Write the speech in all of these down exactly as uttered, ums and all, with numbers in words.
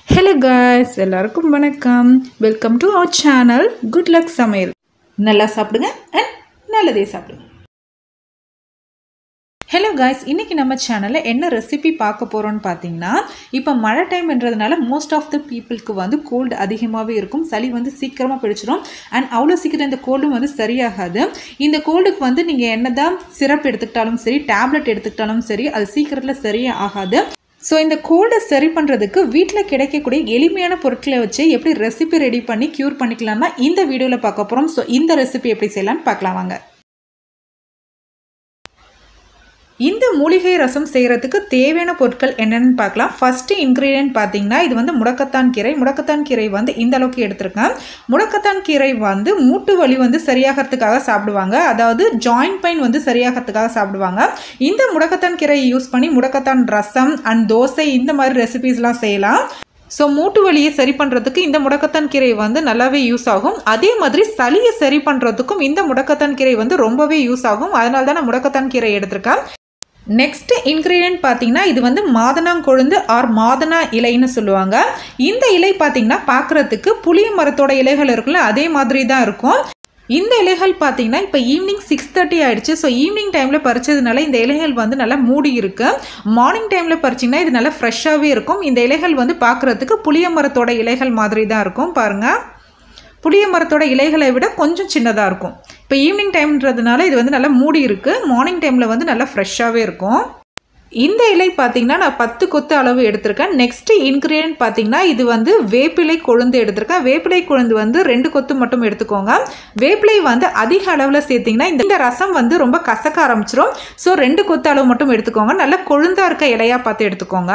Hello guys, எல்லாருக்கும் வணக்கம். Welcome to our channel Goodluck Samayal. நல்லா சாப்பிடுங்க and நல்லதே சாப்பிடுங்க. Hello guys, இன்னைக்கு நம்ம சேனல்ல என்ன ரெசிபி பார்க்க போறோம்னு பாத்தீங்கன்னா, இப்போ மழை டைம்ன்றதுனால most of the peopleக்கு வந்து கோல்ட் அதிகமாவே இருக்கும். சளி வந்து சீக்கிரமா பிடிச்சிரும் and அவ்வளவு சீக்கிரம் இந்த கோல்டும் வந்து சரியாகாது. இந்த கோல்டுக்கு வந்து நீங்க என்னதான் சிரப் எடுத்துக்கிட்டாலும் சரி, டேப்லெட் எடுத்துக்கிட்டாலும் சரி, அது சீக்கிரத்துல சரியா ஆகாது. ஸோ இந்த கோல்டை சரி பண்ணுறதுக்கு வீட்டில் கிடைக்கக்கூடிய எளிமையான பொருட்களை வச்சு எப்படி ரெசிபி ரெடி பண்ணி க்யூர் பண்ணிக்கலாம்னா இந்த வீடியோவில் பார்க்க போகிறோம். ஸோ இந்த ரெசிபி எப்படி செய்யலாம்னு பார்க்கலாம் வாங்க. இந்த மூலிகை ரசம் செய்கிறதுக்கு தேவையான பொருட்கள் என்னென்னு பார்க்கலாம். ஃபர்ஸ்ட் இன்க்ரீடியன்ட் பார்த்தீங்கன்னா, இது வந்து முடக்கத்தான் கீரை. முடக்கத்தான் கீரை வந்து இந்த அளவுக்கு எடுத்திருக்கேன். முடக்கத்தான் கீரை வந்து மூட்டு வலி வந்து சரியாகிறதுக்காக சாப்பிடுவாங்க, அதாவது ஜாயிண்ட் பெயின் வந்து சரியாகிறதுக்காக சாப்பிடுவாங்க. இந்த முடக்கத்தான் கீரையை யூஸ் பண்ணி முடக்கத்தான் ரசம் அண்ட் தோசை இந்த மாதிரி ரெசிபிஸ்லாம் செய்யலாம். ஸோ மூட்டு வலியை சரி பண்ணுறதுக்கு இந்த முடக்கத்தான் கீரை வந்து நல்லாவே யூஸ் ஆகும். அதே மாதிரி சளியை சரி பண்ணுறதுக்கும் இந்த முடக்கத்தான் கீரை வந்து ரொம்பவே யூஸ் ஆகும். அதனால தான் நான் முடக்கத்தான் கீரை எடுத்திருக்கேன். நெக்ஸ்ட் இன்க்ரீடியன்ட் பார்த்தீங்கன்னா, இது வந்து மாதனாங்கொழுந்து ஆர் மாதனா இலைன்னு சொல்லுவாங்க. இந்த இலை பார்த்தீங்கன்னா பார்க்குறதுக்கு புளிய மரத்தோட இலைகள் இருக்குல்ல, அதே மாதிரி தான் இருக்கும். இந்த இலைகள் பார்த்தீங்கன்னா இப்போ ஈவினிங் சிக்ஸ் தேர்ட்டி ஆயிடுச்சு. ஸோ ஈவினிங் டைமில் பறிச்சதுனால இந்த இலைகள் வந்து நல்லா மூடி இருக்கு. மார்னிங் டைமில் பறிச்சிங்கன்னா இது நல்லா ஃப்ரெஷ்ஷாகவே இருக்கும். இந்த இலைகள் வந்து பார்க்குறதுக்கு புளிய மரத்தோட இலைகள் மாதிரி தான் இருக்கும். பாருங்கள், புளிய மரத்தோட இலைகளை விட கொஞ்சம் சின்னதாக இருக்கும். இப்போ ஈவினிங் டைம்ன்றதுனால இது வந்து நல்லா மூடி இருக்குது. மார்னிங் டைமில் வந்து நல்லா ஃப்ரெஷ்ஷாகவே இருக்கும். இந்த இலை பார்த்தீங்கன்னா நான் பத்து கொத்து அளவு எடுத்திருக்கேன். நெக்ஸ்ட் இன்க்ரீடியன்ட் பார்த்தீங்கன்னா, இது வந்து வேப்பிலை கொழுந்து எடுத்திருக்கேன். வேப்பிலை கொழுந்து வந்து ரெண்டு கொத்து மட்டும் எடுத்துக்கோங்க. வேப்பிலை வந்து அதிக அளவில் சேர்த்திங்கன்னா இந்த ரசம் வந்து ரொம்ப கசக்க ஆரம்பிச்சிடும். ஸோ ரெண்டு கொத்து அளவு மட்டும் எடுத்துக்கோங்க. நல்லா கொழுந்தாக இருக்க இலையாக பார்த்து எடுத்துக்கோங்க.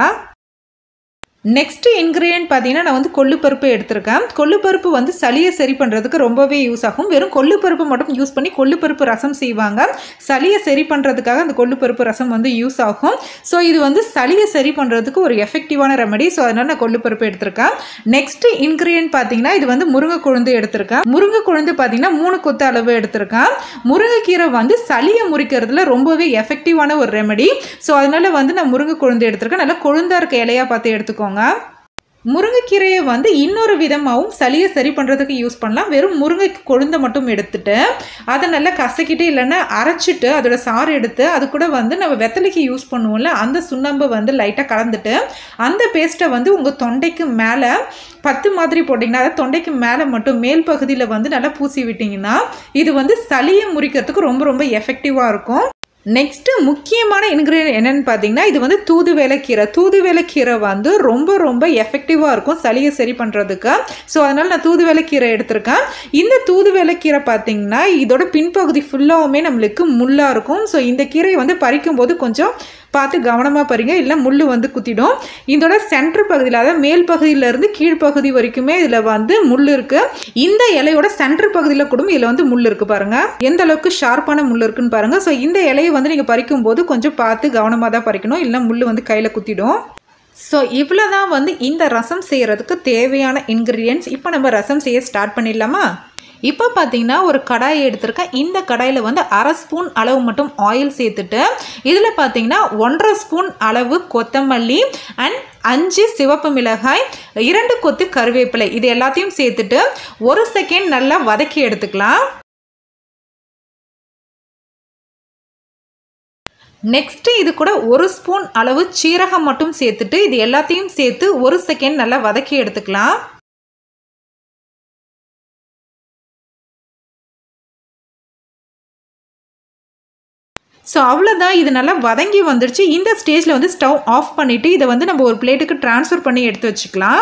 நெக்ஸ்ட் இன்க்ரீடியன்ட் பார்த்தீங்கன்னா, நான் வந்து கொள்ளுப்பருப்பு எடுத்திருக்கேன். கொள்ளுப்பருப்பு வந்து சளியை சரி பண்ணுறதுக்கு ரொம்பவே யூஸ் ஆகும். வெறும் கொள்ளுப்பருப்பு மட்டும் யூஸ் பண்ணி கொள்ளுப்பருப்பு ரசம் செய்வாங்க. சளியை சரி பண்ணுறதுக்காக அந்த கொள்ளுப்பருப்பு ரசம் வந்து யூஸ் ஆகும். ஸோ இது வந்து சளியை சரி பண்ணுறதுக்கு ஒரு எஃபெக்டிவான ரெமெடி. ஸோ அதனால் நான் கொள்ளுப்பருப்பு எடுத்திருக்கேன். நெக்ஸ்ட் இன்க்ரீடியன்ட் பார்த்தீங்கன்னா, இது வந்து முருங்கை கொழுந்து எடுத்திருக்கேன். முருங்கை கொழுந்து பார்த்தீங்கன்னா மூணு கொத்து அளவு எடுத்திருக்கேன். முருங்கைக்கீரை வந்து சளியை முறிக்கிறதுல ரொம்பவே எஃபெக்டிவான ஒரு ரெமெடி. ஸோ அதனால வந்து நான் முருங்கை கொழுந்து எடுத்திருக்கேன். நல்லா கொழுந்தா இருக்க இலையா பார்த்து எடுத்துக்கோங்க. முருங்கைக்கீரையை வந்து இன்னொரு விதமாகவும் சளியை சரி பண்ணுறதுக்கு யூஸ் பண்ணலாம். வெறும் முருங்கை கொழுந்தை மட்டும் எடுத்துட்டு அதை நல்லா கசக்கிட்டு இல்லைன்னா அரைச்சிட்டு அதோட சாறு எடுத்து அது கூட வந்து நம்ம வெத்தலைக்கு யூஸ் பண்ணுவோம்ல, அந்த சுண்ணாம்பை வந்து லைட்டாக கலந்துட்டு அந்த பேஸ்ட்டை வந்து உங்கள் தொண்டைக்கு மேலே பத்து மாதிரி போட்டிங்கன்னா, அதை தொண்டைக்கு மேலே மட்டும் மேல் பகுதியில் வந்து நல்லா பூசி விட்டிங்கன்னா இது வந்து சளியை முறிக்கிறதுக்கு ரொம்ப ரொம்ப எஃபெக்டிவாக இருக்கும். நெக்ஸ்ட்டு முக்கியமான இன்க்ரீடியன்ட் என்னென்னு பார்த்தீங்கன்னா, இது வந்து தூதுவளைக்கீரை. தூதுவளைக்கீரை வந்து ரொம்ப ரொம்ப எஃபெக்டிவாக இருக்கும் சளியை சரி பண்ணுறதுக்கு. ஸோ அதனால் நான் தூதுவளைக்கீரை எடுத்திருக்கேன். இந்த தூதுவளைக்கீரை பார்த்தீங்கன்னா இதோட பின்பகுதி ஃபுல்லாகவுமே நம்மளுக்கு முள்ளாக இருக்கும். ஸோ இந்த கீரையை வந்து பறிக்கும்போது கொஞ்சம் பார்த்து கவனமாக பறிங்க, இல்லை முள் வந்து குத்திடும். இதோட சென்டர் பகுதியில், அதாவது மேல் பகுதியிலேருந்து கீழ்ப்பகுதி வரைக்குமே இதில் வந்து முள் இருக்குது. இந்த இலையோட சென்டர் பகுதியில் கூட இதில் வந்து முள் இருக்குது. பாருங்கள் எந்த அளவுக்கு ஷார்ப்பான முள் இருக்குன்னு பாருங்கள். ஸோ இந்த இலையை வந்து நீங்கள் பறிக்கும் போது கொஞ்சம் பார்த்து கவனமாக தான் பறிக்கணும், இல்லை முள் வந்து கையில் குத்திடும். ஸோ இவ்வளோ தான் வந்து இந்த ரசம் செய்கிறதுக்கு தேவையான இன்க்ரீடியன்ட்ஸ். இப்போ நம்ம ரசம் செய்ய ஸ்டார்ட் பண்ணிடலாமா? இப்போ பார்த்தீங்கன்னா ஒரு கடாயை எடுத்திருக்கேன். இந்த கடாயில் வந்து அரை ஸ்பூன் அளவு மட்டும் ஆயில் சேர்த்துட்டு இதில் பார்த்தீங்கன்னா ஒன்றரை ஸ்பூன் அளவு கொத்தமல்லி அண்ட் அஞ்சு சிவப்பு மிளகாய், இரண்டு கொத்து கருவேப்பிலை, இது எல்லாத்தையும் சேர்த்துட்டு ஒரு செகண்ட் நல்லா வதக்கி எடுத்துக்கலாம். நெக்ஸ்ட் இது கூட ஒரு ஸ்பூன் அளவு சீரகம் மட்டும் சேர்த்துட்டு இது எல்லாத்தையும் சேர்த்து ஒரு செகண்ட் நல்லா வதக்கி எடுத்துக்கலாம். ஸோ அவ்வளோதான், இது நல்லா வதங்கி வந்துடுச்சு. இந்த ஸ்டேஜில் வந்து ஸ்டவ் ஆஃப் பண்ணிவிட்டு இதை வந்து நம்ம ஒரு பிளேட்டுக்கு ட்ரான்ஸ்ஃபர் பண்ணி எடுத்து வச்சுக்கலாம்.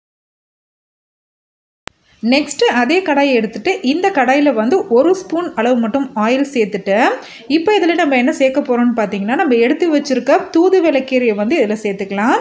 நெக்ஸ்ட்டு அதே கடாயை எடுத்துகிட்டு இந்த கடாயில் வந்து ஒரு ஸ்பூன் அளவு மட்டும் ஆயில் சேர்த்துட்டு இப்போ இதில் நம்ம என்ன சேர்க்க போகிறோம்னு பார்த்தீங்கன்னா, நம்ம எடுத்து வச்சுருக்க தூதுவளைக்கீரையை வந்து இதில் சேர்த்துக்கலாம்.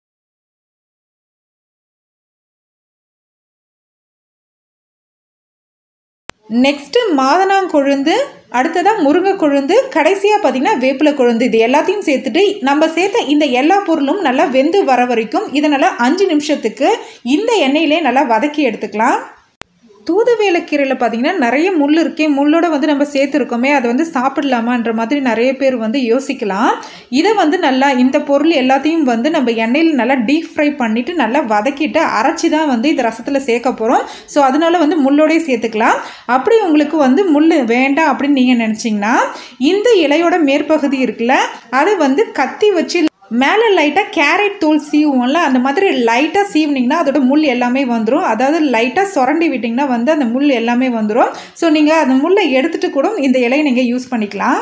நெக்ஸ்ட்டு மாதனாங்கொழுந்து, அடுத்ததாக முருங்கை கொழுந்து, கடைசியாக பார்த்தீங்கன்னா வேப்பிலை கொழுந்து, இது எல்லாத்தையும் சேர்த்துட்டு நம்ம சேர்த்த இந்த எல்லா பொருளும் நல்லா வெந்து வர வரைக்கும் இதை நல்லா அஞ்சு நிமிஷத்துக்கு இந்த எண்ணெயிலே நல்லா வதக்கி எடுத்துக்கலாம். தூதுவளைக்கீரையில் பார்த்தீங்கன்னா நிறைய முள் இருக்கே, முள்ளோட வந்து நம்ம சேர்த்துருக்கோமே, அதை வந்து சாப்பிடலாமான்ற மாதிரி நிறைய பேர் வந்து யோசிக்கலாம். இதை வந்து நல்லா இந்த பொருள் எல்லாத்தையும் வந்து நம்ம எண்ணெயில் நல்லா டீப் ஃப்ரை பண்ணிவிட்டு நல்லா வதக்கிட்டு அரைச்சி தான் வந்து இந்த ரசத்தில் சேர்க்க போகிறோம். ஸோ அதனால வந்து முள்ளோடய சேர்த்துக்கலாம். அப்படி உங்களுக்கு வந்து முள் வேண்டாம் அப்படின்னு நீங்கள் நினச்சிங்கன்னா இந்த இலையோட மேற்பகுதி இருக்குல்ல, அதை வந்து கத்தி வச்சு மேலே லைட்டாக கேரட் தூள் சீவுவோம்ல, அந்த மாதிரி லைட்டாக சீவுனிங்கன்னா அதோட முள் எல்லாமே வந்துடும். அதாவது லைட்டாக சுரண்டி விட்டிங்கன்னா வந்து அந்த முள் எல்லாமே வந்துடும். ஸோ நீங்கள் அந்த முள்ளை எடுத்துகிட்டு கூட இந்த இலையை நீங்கள் யூஸ் பண்ணிக்கலாம்.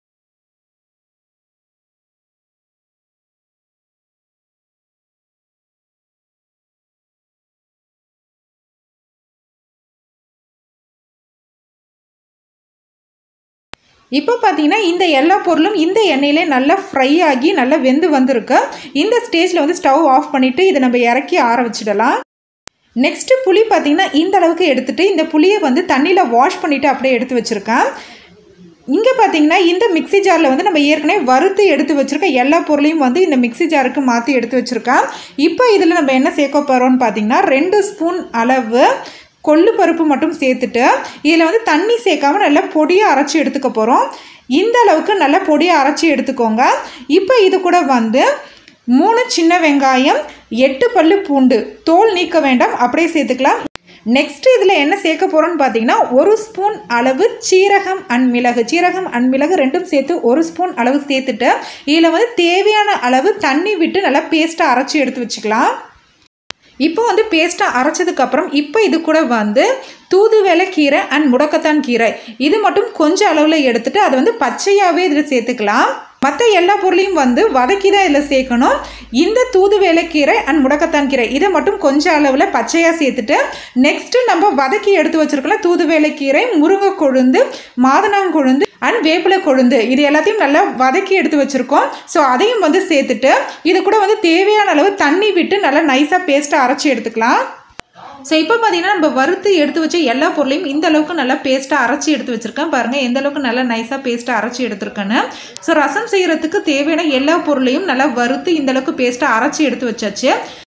இப்போ பார்த்தீங்கன்னா இந்த எல்லா பொருளும் இந்த எண்ணெயிலே நல்லா ஃப்ரை ஆகி நல்லா வெந்து வந்திருக்கு. இந்த ஸ்டேஜில் வந்து ஸ்டவ் ஆஃப் பண்ணிவிட்டு இதை நம்ம இறக்கி ஆற வச்சிடலாம். நெக்ஸ்ட்டு புளி பார்த்தீங்கன்னா இந்த அளவுக்கு எடுத்துகிட்டு இந்த புளியை வந்து தண்ணியில் வாஷ் பண்ணிவிட்டு அப்படியே எடுத்து வச்சுருக்கேன். இங்கே பார்த்தீங்கன்னா இந்த மிக்சி ஜாரில் வந்து நம்ம ஏற்கனவே வறுத்து எடுத்து வச்சுருக்க எல்லா பொருளையும் வந்து இந்த மிக்சி ஜாருக்கு மாற்றி எடுத்து வச்சுருக்கேன். இப்போ இதில் நம்ம என்ன சேர்க்க போகிறோம்னு பார்த்தீங்கன்னா ரெண்டு ஸ்பூன் அளவு கொள்ளு பருப்பு மட்டும் சேர்த்துட்டு இதில் வந்து தண்ணி சேர்க்காம நல்லா பொடியாக அரைச்சி எடுத்துக்க போகிறோம். இந்த அளவுக்கு நல்லா பொடியாக அரைச்சி எடுத்துக்கோங்க. இப்போ இது கூட வந்து மூணு சின்ன வெங்காயம், எட்டு பல்லு பூண்டு, தோல் நீக்க வேண்டாம், அப்படியே சேர்த்துக்கலாம். நெக்ஸ்ட் இதில் என்ன சேர்க்க போகிறோன்னு பார்த்தீங்கன்னா ஒரு ஸ்பூன் அளவு சீரகம் அண்ட் மிளகு, சீரகம் அண்ட் மிளகு ரெண்டும் சேர்த்து ஒரு ஸ்பூன் அளவு சேர்த்துட்டு இதில் வந்து தேவையான அளவு தண்ணி விட்டு நல்லா பேஸ்ட்டாக அரைச்சி எடுத்து வச்சுக்கலாம். இப்போ வந்து பேஸ்ட்டாக அரைச்சதுக்கப்புறம் இப்போ இது கூட வந்து தூதுவளைக்கீரை அண்ட் முடக்கத்தான் கீரை இது மட்டும் கொஞ்சம் அளவில் எடுத்துகிட்டு அதை வந்து பச்சையாகவே இதில் சேர்த்துக்கலாம். மற்ற எல்லா பொருளையும் வந்து வதக்கி தான் இதில் சேர்க்கணும். இந்த தூதுவளைக்கீரை அண்ட் முடக்கத்தான் கீரை இதை மட்டும் கொஞ்சம் அளவில் பச்சையாக சேர்த்துட்டு நெக்ஸ்ட்டு நம்ம வதக்கி எடுத்து வச்சுருக்கலாம் தூதுவளைக்கீரை, முருங்கை கொழுந்து, மாதுளங்கொழுந்து அண்ட் வேப்பிலை கொழுந்து இது எல்லாத்தையும் நல்லா வதக்கி எடுத்து வச்சுருக்கோம். ஸோ அதையும் வந்து சேர்த்துட்டு இது கூட வந்து தேவையான அளவு தண்ணி விட்டு நல்லா நைஸாக பேஸ்ட்டாக அரைச்சி எடுத்துக்கலாம். ஸோ இப்போ பார்த்தீங்கன்னா நம்ம வறுத்து எடுத்து வச்ச எல்லா பொருளையும் இந்த அளவுக்கு நல்லா பேஸ்ட்டாக அரைச்சி எடுத்து வச்சுருக்கேன். பாருங்கள் எந்த அளவுக்கு நல்லா நைஸாக பேஸ்ட்டாக அரைச்சி எடுத்துருக்கேன்னு. ஸோ ரசம் செய்கிறதுக்கு தேவையான எல்லா பொருளையும் நல்லா வறுத்து இந்த அளவுக்கு பேஸ்ட்டாக அரைச்சி எடுத்து வச்சாச்சு.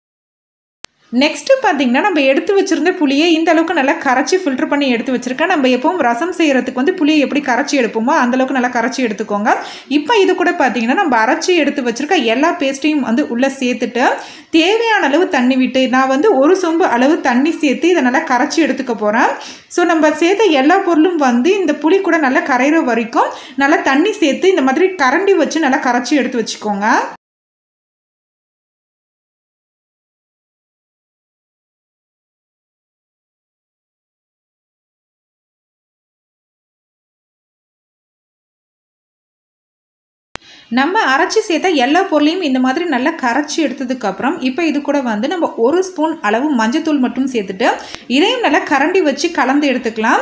நெக்ஸ்ட்டு பார்த்தீங்கன்னா நம்ம எடுத்து வச்சுருந்த புளியை இந்த அளவுக்கு நல்லா கரைச்சி ஃபில்டர் பண்ணி எடுத்து வச்சுருக்கேன். நம்ம எப்பவும் ரசம் செய்கிறதுக்கு வந்து புளியை எப்படி கரைச்சி எடுப்போமோ அந்தளவுக்கு நல்லா கரைச்சி எடுத்துக்கோங்க. இப்போ இது கூட பார்த்தீங்கன்னா நம்ம அரைச்சி எடுத்து வச்சுருக்க எல்லா பேஸ்ட்டையும் வந்து உள்ளே சேர்த்துட்டு தேவையான அளவு தண்ணி விட்டு நான் வந்து ஒரு சொம்பு அளவு தண்ணி சேர்த்து இதை நல்லா கரைச்சி எடுத்துக்க போகிறேன். ஸோ நம்ம சேர்த்த எல்லா பொருளும் வந்து இந்த புளி கூட நல்லா கரைகிற வரைக்கும் நல்லா தண்ணி சேர்த்து இந்த மாதிரி கரண்டி வச்சு நல்லா கரைச்சி எடுத்து வச்சுக்கோங்க. நம்ம அரைச்சி சேர்த்த எல்லா பொருளையும் இந்த மாதிரி நல்லா கரைச்சி எடுத்ததுக்கப்புறம் இப்போ இது கூட வந்து நம்ம ஒரு ஸ்பூன் அளவு மஞ்சத்தூள் மட்டும் சேர்த்துட்டு இதையும் நல்லா கரண்டி வச்சு கலந்து எடுத்துக்கலாம்.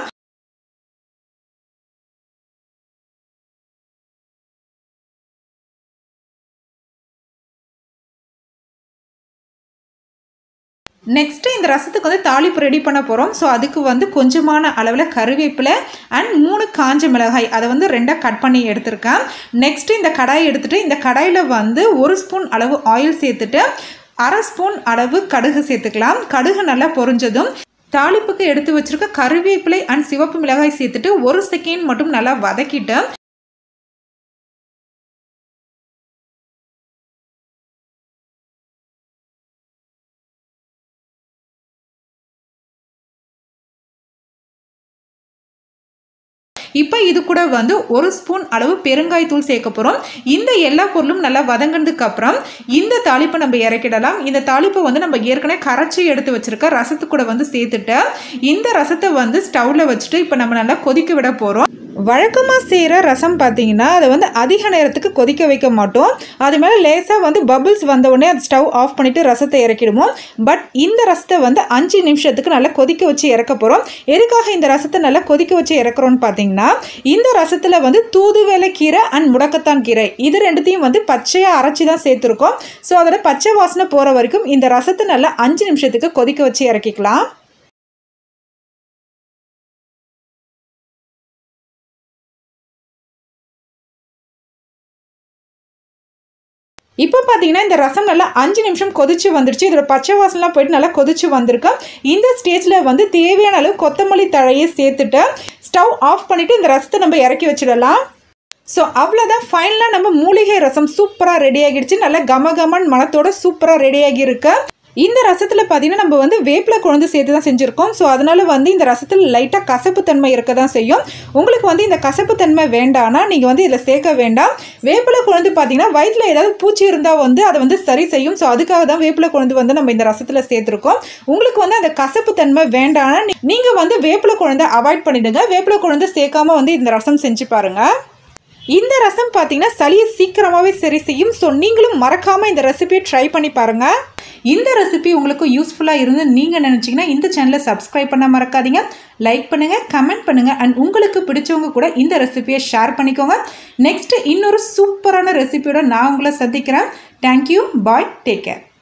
நெக்ஸ்ட்டு இந்த ரசத்துக்கு வந்து தாளிப்பு ரெடி பண்ண போகிறோம். ஸோ அதுக்கு வந்து கொஞ்சமான அளவில் கருவேப்பிலை அண்ட் மூணு காஞ்ச மிளகாய் அதை வந்து ரெண்டாக கட் பண்ணி எடுத்துருக்கேன். நெக்ஸ்ட்டு இந்த கடாயை எடுத்துகிட்டு இந்த கடாயில் வந்து ஒரு ஸ்பூன் அளவு ஆயில் சேர்த்துட்டு அரை ஸ்பூன் அளவு கடுகு சேர்த்துக்கலாம். கடுகு நல்லா பொரிஞ்சதும் தாளிப்புக்கு எடுத்து வச்சுருக்க கருவேப்பிலை அண்ட் சிவப்பு மிளகாய் சேர்த்துட்டு ஒரு செகண்ட் மட்டும் நல்லா வதக்கிட்டு இப்போ இது கூட வந்து ஒரு ஸ்பூன் அளவு பெருங்காயத்தூள் சேர்க்க போகிறோம். இந்த எல்லா பொருளும் நல்லா வதங்கினதுக்கு அப்புறம் இந்த தாளிப்பை நம்ம இறக்கிடலாம். இந்த தாளிப்பை வந்து நம்ம ஏற்கனவே கரைச்சி எடுத்து வச்சிருக்க ரசத்து கூட வந்து சேர்த்துட்டு இந்த ரசத்தை வந்து ஸ்டவ்வில் வச்சுட்டு இப்போ நம்ம நல்லா கொதிக்க விட போகிறோம். வழக்கமாக செய்கிற ரசம் பார்த்தீங்கன்னா அதை வந்து அதிக நேரத்துக்கு கொதிக்க வைக்க மாட்டோம். அது மேலே லேசாக வந்து பபிள்ஸ் வந்த உடனே அது ஸ்டவ் ஆஃப் பண்ணிவிட்டு ரசத்தை இறக்கிடுவோம். பட் இந்த ரசத்தை வந்து அஞ்சு நிமிஷத்துக்கு நல்லா கொதிக்க வச்சு இறக்க போகிறோம். எதுக்காக இந்த ரசத்தை நல்லா கொதிக்க வச்சு இறக்குறோன்னு பார்த்தீங்கன்னா இந்த ரசத்தில் வந்து தூதுவளைக்கீரை அண்ட் முடக்கத்தான் கீரை இது ரெண்டுத்தையும் வந்து பச்சையாக அரைச்சி தான் சேர்த்துருக்கோம். ஸோ அதோட பச்சை வாசனை போகிற வரைக்கும் இந்த ரசத்தை நல்லா அஞ்சு நிமிஷத்துக்கு கொதிக்க வச்சு இறக்கிக்கலாம். இப்போ பார்த்தீங்கன்னா இந்த ரசம் நல்லா அஞ்சு நிமிஷம் கொதிச்சு வந்துடுச்சு. இதோட பச்சை வாசனைலாம் போயிட்டு நல்லா கொதிச்சு வந்திருக்கு. இந்த ஸ்டேஜில் வந்து தேவையான அளவு கொத்தமல்லி தழையை சேர்த்துட்டு ஸ்டவ் ஆஃப் பண்ணிவிட்டு இந்த ரசத்தை நம்ம இறக்கி வச்சிடலாம். ஸோ அவ்வளோதான், ஃபைனலாக நம்ம மூலிகை ரசம் சூப்பராக ரெடி ஆகிடுச்சு. நல்லா கம கமன் மணத்தோட சூப்பராக ரெடி ஆகியிருக்கு. இந்த ரசத்தில் பார்த்தீங்கன்னா நம்ம வந்து வேப்பிலை கொழுந்து சேர்த்து தான் செஞ்சுருக்கோம். ஸோ அதனால் வந்து இந்த ரசத்தில் லைட்டாக கசப்பு தன்மை இருக்க தான் செய்யும். உங்களுக்கு வந்து இந்த கசப்பு தன்மை வேண்டாம்னா நீங்கள் வந்து இதில் சேர்க்க வேண்டாம். வேப்பிலை கொழுந்து பார்த்தீங்கன்னா வயிற்றில் ஏதாவது பூச்சி இருந்தால் வந்து அதை வந்து சரி செய்யும். ஸோ அதுக்காக தான் வேப்பிலை கொழுந்து வந்து நம்ம இந்த ரசத்தில் சேர்த்துருக்கோம். உங்களுக்கு வந்து அந்த கசப்பு தன்மை வேண்டாம்னா நீங்கள் வந்து வேப்பிலை கொழுந்தை அவாய்ட் பண்ணிவிடுங்க. வேப்பிலை கொழுந்து சேர்க்காம வந்து இந்த ரசம் செஞ்சு பாருங்கள். இந்த ரசம் பார்த்தீங்கன்னா சளியை சீக்கிரமாகவே சரி செய்யும். ஸோ நீங்களும் மறக்காமல் இந்த ரெசிபியை ட்ரை பண்ணி பாருங்கள். இந்த ரெசிபி உங்களுக்கு யூஸ்ஃபுல்லாக இருந்து நீங்கள் நினச்சிங்கன்னா இந்த சேனலை சப்ஸ்கிரைப் பண்ண மறக்காதீங்க. லைக் பண்ணுங்கள், கமெண்ட் பண்ணுங்கள், அண்ட் உங்களுக்கு பிடிச்சவங்க கூட இந்த ரெசிபியை ஷேர் பண்ணிக்கோங்க. நெக்ஸ்ட்டு இன்னொரு சூப்பரான ரெசிபியோட நான் உங்களை சந்திக்கிறேன். Thank you, bye, take care.